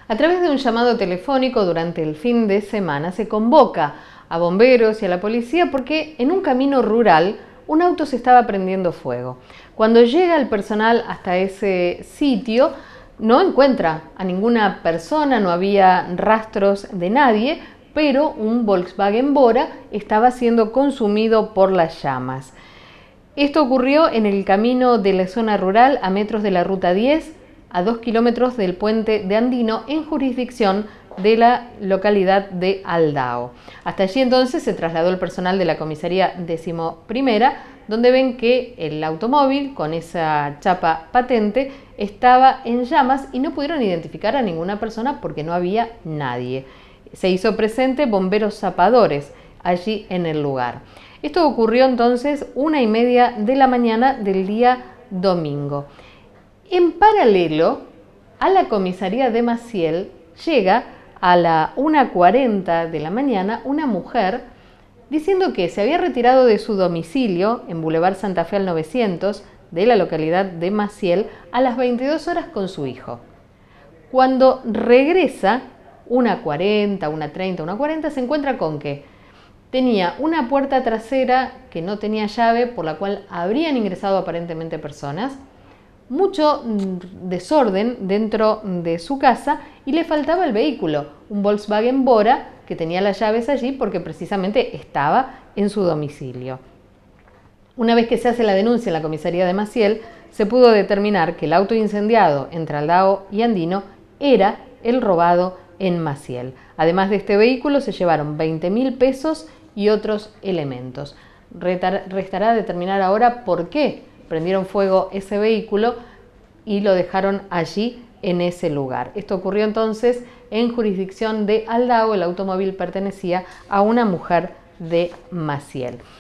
A través de un llamado telefónico durante el fin de semana se convoca a bomberos y a la policía porque en un camino rural un auto se estaba prendiendo fuego. Cuando llega el personal hasta ese sitio, no encuentra a ninguna persona, no había rastros de nadie, pero un Volkswagen Bora estaba siendo consumido por las llamas. Esto ocurrió en el camino de la zona rural a metros de la ruta 10, a 2 kilómetros del puente de Andino, en jurisdicción de la localidad de Aldao. Hasta allí entonces se trasladó el personal de la comisaría 11ª, donde ven que el automóvil con esa chapa patente estaba en llamas y no pudieron identificar a ninguna persona porque no había nadie. Se hizo presente bomberos zapadores allí en el lugar. Esto ocurrió entonces 1:30 de la mañana del día domingo. En paralelo, a la comisaría de Maciel llega a la 1:40 de la mañana una mujer diciendo que se había retirado de su domicilio en Boulevard Santa Fe al 900 de la localidad de Maciel a las 22 horas con su hijo. Cuando regresa, 1:40, 1:30, 1:40, se encuentra con que tenía una puerta trasera que no tenía llave, por la cual habrían ingresado aparentemente personas, mucho desorden dentro de su casa y le faltaba el vehículo, un Volkswagen Bora que tenía las llaves allí porque precisamente estaba en su domicilio. Una vez que se hace la denuncia en la comisaría de Maciel, se pudo determinar que el auto incendiado entre Aldao y Andino era el robado en Maciel. Además de este vehículo se llevaron 20.000 pesos y otros elementos. Restará determinar ahora por qué prendieron fuego ese vehículo y lo dejaron allí en ese lugar. Esto ocurrió entonces en jurisdicción de Aldao. El automóvil pertenecía a una mujer de Maciel.